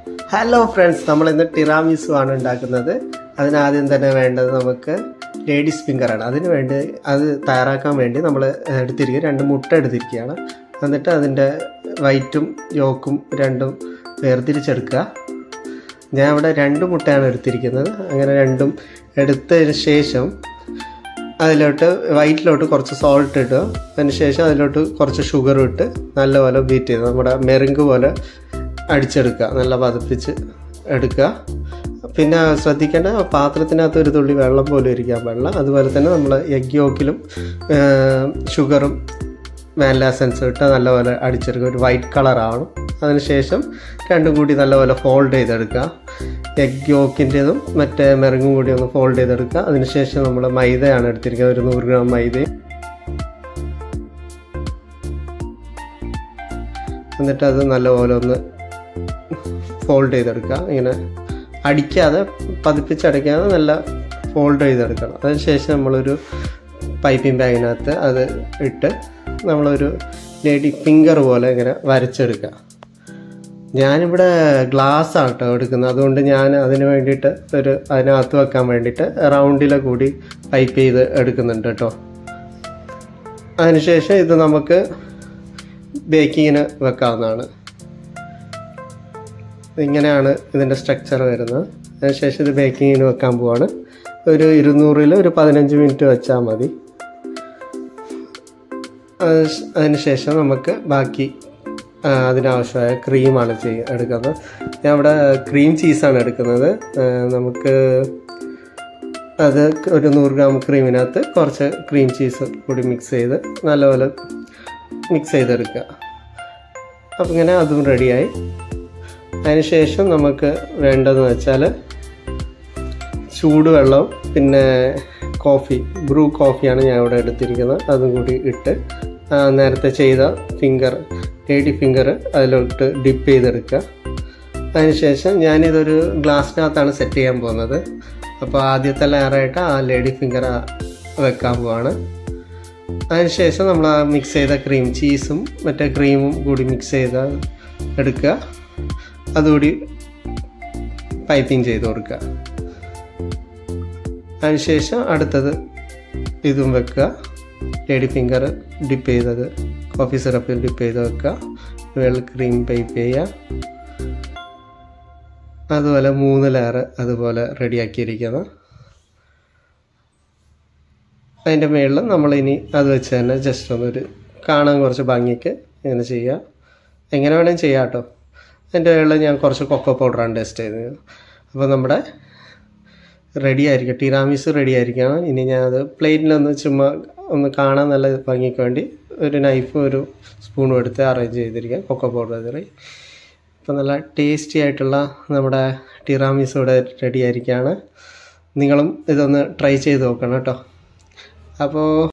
Hello friends, നമ്മൾ ഇന്ന് tiramisu ആണ് ഉണ്ടാക്കുന്നത്. അതിനാദ്യം തന്നെ വേണ്ടത് നമുക്ക് ലേഡീസ് ഫിംഗറാണ്. അതിന് വേണ്ടി അത് തയ്യാറാക്കാൻ വേണ്ടി നമ്മൾ എടുത്തിരിക്കുക 2 മുട്ട എടുത്തിരിക്കുകയാണ്. എന്നിട്ട് അതിൻ്റെ വൈറ്റും യോക്കും രണ്ടും വേർതിരിച്ചെടുക്കുക. ഞാൻ ഇവിടെ 2 മുട്ടയാണ് എടുത്തിരിക്കുന്നത്. അങ്ങനെ രണ്ടും എടുത്തതിന് ശേഷം അതിലോട്ട് വൈറ്റിലോട്ട് കുറച്ച് സോൾട്ട് ഇടുക. അതിന് ശേഷം അതിലോട്ട് കുറച്ച് ഷുഗറും ഇട്ട് നല്ലപോലെ ബീറ്റ് ചെയ്ത് നമ്മുടെ മെറിങ്ക് പോലെ അടിച്ചെടുക്കുക, നല്ല പതപ്പിച്ച് എടുക്കുക. പിന്നെ ശ്രദ്ധിക്കേണ്ട, പാത്രത്തിനകത്ത് ഒരു തുള്ളി വെള്ളം പോലും ഇരിക്കാൻ പാടില്ല. അതുപോലെ തന്നെ നമ്മൾ എഗ് യോക്കിലും ഷുഗറും വാനില എസൻസും ഇട്ട് നല്ലപോലെ അടിച്ചെടുക്കുക. ഒരു വൈറ്റ് കളറാവണം. അതിനുശേഷം രണ്ടും കൂടി നല്ലപോലെ ഫോൾഡ് ചെയ്തെടുക്കുക. എഗ് യോക്കിൻ്റെതും മറ്റേ മെറിങ്ങും കൂടി ഒന്ന് ഫോൾഡ് ചെയ്തെടുക്കുക. അതിനുശേഷം നമ്മൾ മൈദയാണ് എടുത്തിരിക്കുന്നത്, ഒരു 100 ഗ്രാം മൈദയും. എന്നിട്ട് അത് നല്ലപോലെ ഒന്ന് ഫോൾഡ് ചെയ്തെടുക്കുക. ഇങ്ങനെ അടിക്കാതെ, പതിപ്പിച്ചടയ്ക്കാതെ നല്ല ഫോൾഡ് ചെയ്തെടുക്കണം. അതിനുശേഷം നമ്മളൊരു പൈപ്പിംഗ് ബാഗിനകത്ത് അത് ഇട്ട് നമ്മളൊരു ലേഡി ഫിംഗർ പോലെ ഇങ്ങനെ വരച്ചെടുക്കുക. ഞാനിവിടെ ഗ്ലാസ് ആട്ടോ എടുക്കുന്നത്, അതുകൊണ്ട് ഞാൻ അതിന് വേണ്ടിയിട്ട് അതിനകത്ത് വെക്കാൻ വേണ്ടിയിട്ട് റൗണ്ടിലെ കൂടി പൈപ്പ് ചെയ്ത് എടുക്കുന്നുണ്ട് കേട്ടോ. അതിനുശേഷം ഇത് നമുക്ക് ബേക്കിങ്ങിന് വെക്കാവുന്നതാണ്. ഇങ്ങനെയാണ് ഇതിൻ്റെ സ്ട്രക്ചർ വരുന്നത്. അതിനുശേഷം ഇത് ബേക്കിങ്ങിന് വെക്കാൻ പോവാണ്. ഒരു 200-ൽ ഒരു 15 മിനിറ്റ് വെച്ചാൽ മതി. അതിനുശേഷം നമുക്ക് ബാക്കി അതിനാവശ്യമായ ക്രീമാണ് എടുക്കുന്നത്. ഞാൻ ഇവിടെ ക്രീം ചീസാണ് എടുക്കുന്നത്. നമുക്ക് അത് ഒരു 100 ഗ്രാം ക്രീമിനകത്ത് കുറച്ച് ക്രീം ചീസ് കൂടി മിക്സ് ചെയ്ത് നല്ലപോലെ മിക്സ് ചെയ്തെടുക്കുക. അപ്പം ഇങ്ങനെ അതും റെഡിയായി. അതിനുശേഷം നമുക്ക് വേണ്ടതെന്ന് വെച്ചാൽ ചൂടുവെള്ളം, പിന്നെ ബ്രൂ കോഫിയാണ് ഞാൻ ഇവിടെ എടുത്തിരിക്കുന്നത്. അതും കൂടി ഇട്ട് നേരത്തെ ചെയ്ത ലേഡി ഫിംഗർ അതിലോട്ട് ഡിപ്പ് ചെയ്തെടുക്കുക. അതിനുശേഷം ഞാനിതൊരു ഗ്ലാസ്സിനകത്താണ് സെറ്റ് ചെയ്യാൻ പോകുന്നത്. അപ്പോൾ ആദ്യത്തെ ലെയറായിട്ട് ആ ലേഡി ഫിംഗർ വെക്കാൻ പോവാണ്. അതിനുശേഷം നമ്മൾ ആ മിക്സ് ചെയ്ത ക്രീം ചീസും മറ്റേ ക്രീമും കൂടി മിക്സ് ചെയ്ത് എടുക്കുക. അതുകൂടി പൈപ്പിംഗ് ചെയ്ത് കൊടുക്കുക. അതിനുശേഷം അടുത്തത് ഇതും വെക്കുക. ലേഡി ഫിംഗർ ഡിപ്പ് ചെയ്തത് കോഫി സിറപ്പിൽ ഡിപ്പ് ചെയ്ത് വെക്കുക. വെള്ള ക്രീം പൈപ്പ് ചെയ്യുക. അതുപോലെ 3 ലെയർ അതുപോലെ റെഡിയാക്കിയിരിക്കുന്നത്. അതിൻ്റെ മുകളിൽ നമ്മളിനി അത് വെച്ച് തന്നെ ജസ്റ്റ് ഒന്നൊരു കാണാൻ കുറച്ച് ഭംഗിക്ക് ഇങ്ങനെ ചെയ്യുക. എങ്ങനെ വേണമെങ്കിൽ ചെയ്യാം കേട്ടോ. അതിൻ്റെ മുകളിൽ ഞാൻ കുറച്ച് കൊക്കോ പൗഡറാണ് ടെസ്റ്റ് ചെയ്തത്. അപ്പോൾ നമ്മുടെ റെഡി ആയിരിക്കും, ടിറാമിസു റെഡി ആയിരിക്കണം. ഇനി ഞാനത് പ്ലേറ്റിലൊന്ന് ചുമ്മാ ഒന്ന് കാണാൻ നല്ല ഭംഗിക്ക് വേണ്ടി ഒരു നൈഫും ഒരു സ്പൂണും എടുത്ത് അറേഞ്ച് ചെയ്തിരിക്കാം, കൊക്കോ പൗഡർ അതിൽ. ഇപ്പോൾ നല്ല ടേസ്റ്റി ആയിട്ടുള്ള നമ്മുടെ ടിറാമിസു ഇവിടെ റെഡി ആയിരിക്കുകയാണ്. നിങ്ങളും ഇതൊന്ന് ട്രൈ ചെയ്ത് നോക്കണം കേട്ടോ. അപ്പോൾ